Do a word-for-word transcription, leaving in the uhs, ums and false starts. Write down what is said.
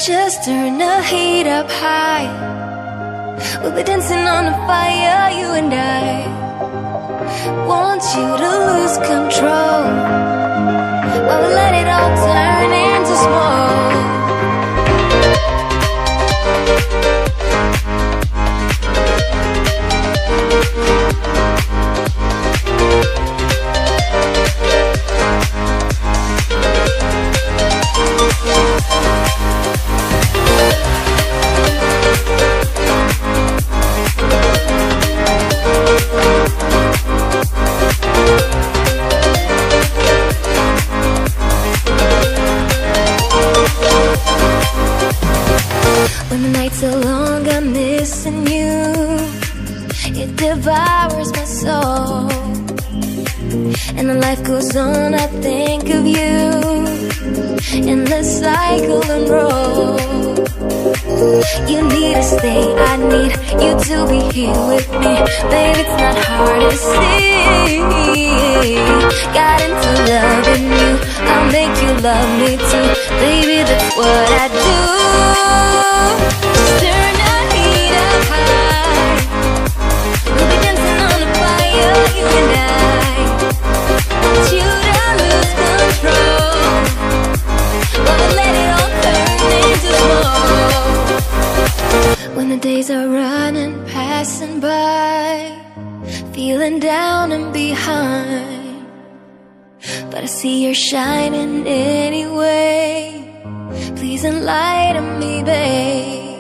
Just turn the heat up high. We'll be dancing on the fire, you and I. Want you to lose control, but we'll let it all turn into smoke. When the nights are long, I'm missing you. It devours my soul, and the life goes on, I think of you. In the cycle and roll, you need to stay, I need you to be here with me. Baby, it's not hard to see. Got into loving you, I'll make you love me too. Baby, that's what I do. Just turn the heat up high. We'll be dancing on the fire, you and I. Want you to lose control, but we'll let it all turn into smoke. When the days are running, passing by, feeling down and behind, but I see you're shining anyway. Please enlighten me, babe.